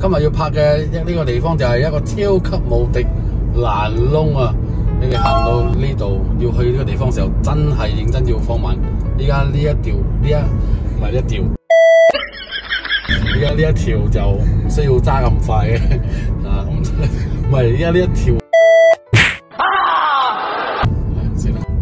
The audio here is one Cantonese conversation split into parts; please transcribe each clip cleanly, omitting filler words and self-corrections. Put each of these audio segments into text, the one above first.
今日要拍嘅呢個地方就係一個超級無敵難窿啊！你哋行到呢度要去呢個地方嘅時候，真係認真要放慢。依家呢一條唔係呢一條，依家呢一條就唔需要揸咁快嘅啊！唔係依家呢一條算啦。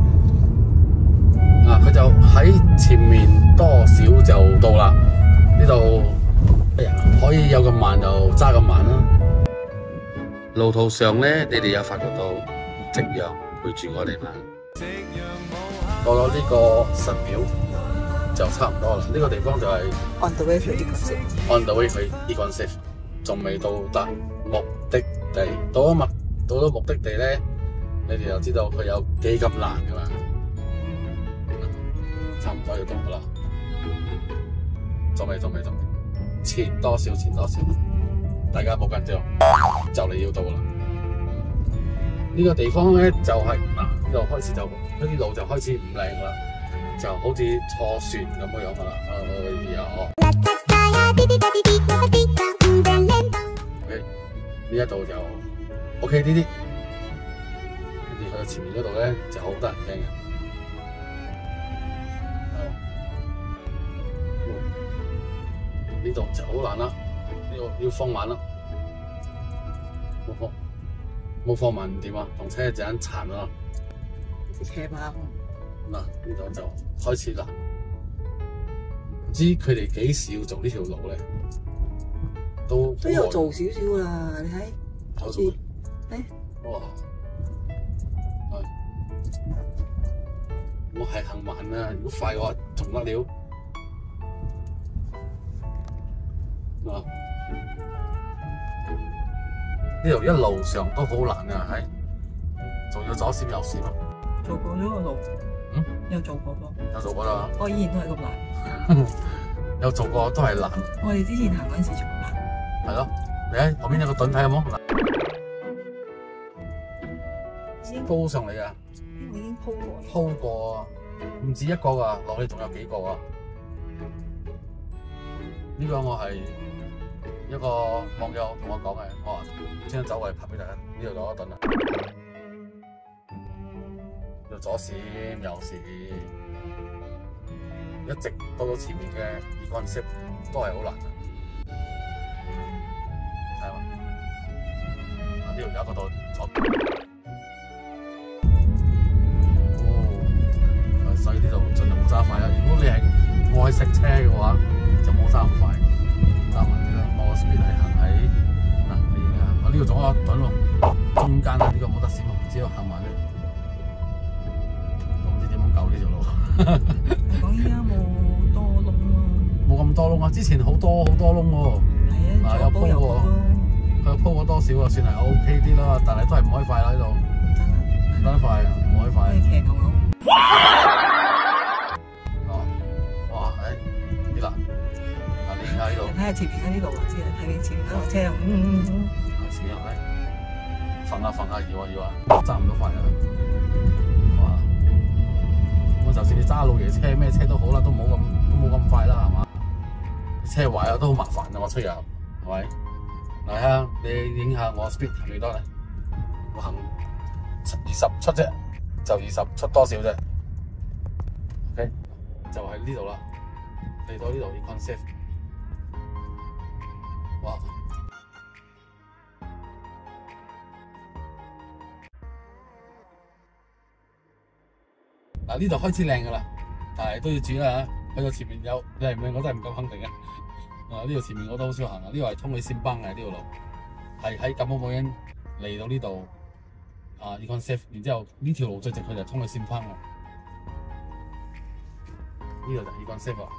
佢就喺前面多少就到啦。呢度哎呀，可以有咁慢就揸咁慢啦。路途上咧，你哋有發覺到夕陽陪住我哋嘛？到咗呢個神廟就差唔多啦。呢個地方就係 on the way 去 Econ Safe。on the way 去 Econ Safe， 仲未到達目的地。到咗目的地咧，你哋就知道佢有幾咁難噶啦。差唔多要到噶啦，仲未，前多少，大家冇緊張，就嚟要到啦。呢個地方咧就係呢度開始就呢啲路就開始唔靚啦，就好似坐船咁樣噶啦。呢一度就 OK 啲，跟住去到前面嗰度咧就好得人驚嘅。呢度就好難啦，呢度要放慢啦，冇放慢唔掂啊，同車一陣殘啊！ 車包嗱，呢度就開始難，唔知佢哋幾時要做呢條路咧？都有做少少啦，你睇，好似誒， 哇！我係行慢啊，如果快嘅話仲得了。呢度一路上都好難啊，係仲要左閃右閃啊！ 做過呢個路，有做過噃， 有做過啦。 我依然都係咁難， 有做過都係難。 我哋之前行嗰陣時仲難。 係咯，你喺旁邊有個盾睇有冇？鋪上嚟啊！ 我已經鋪過。 鋪過啊，唔止一個噶，落去仲有幾個啊！呢個我係一個網友同我講嘅，我話先走過嚟拍俾大家。呢度有一盾啊，要左閃右閃，一直到前面嘅Econ Safe都係好難啊！睇下，呢度有一個度左，所以呢度盡量唔揸快啦。如果你係愛惜車嘅話，就冇揸咁快。揸慢啲啦，我 speed 係行喺你啊，我呢度仲有一盾喎，中間啊，呢個冇得閃，唔知道行埋咧，都唔知點樣救呢條路。 講依家冇多窿咯， 冇咁多窿啊！之前好多窿喎。 係啊， 有鋪過，佢有鋪過多少啊？算係 OK 啲啦，但係都係唔可以快啦呢度，唔得快啊，唔可以快。 騎牛牛。 哇，幾難！你而家呢度， 睇下前面嗰啲路啊，知啊，睇你前面嗰度車， 前面係瞓下搖啊，揸唔到快啊！哇！咁就算你揸老爺車咩車都好啦，都冇咁快啦，係嘛？車壞啊都好麻煩啊，我出遊係咪？嚟啊，你影下我 speed 行幾多咧？我行20出啫，就20出多少啫 ？OK， 就喺呢度啦，嚟到呢度Econ Safe。哇！嗱，呢度開始靚噶啦，但係都要注意啦嚇。去到前面有靚唔靚，我真係唔夠肯定嘅。呢度前面我都好少行啊，呢度係通去仙邦嘅呢條路，係喺咁好冇人嚟到呢度Econ Safe， 然之後呢條路最直去就通去仙邦嘅。呢度就Econ Safe啊！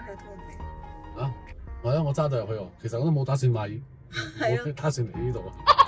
我揸到入去喎，其實我都冇打算買，冇打算嚟呢度。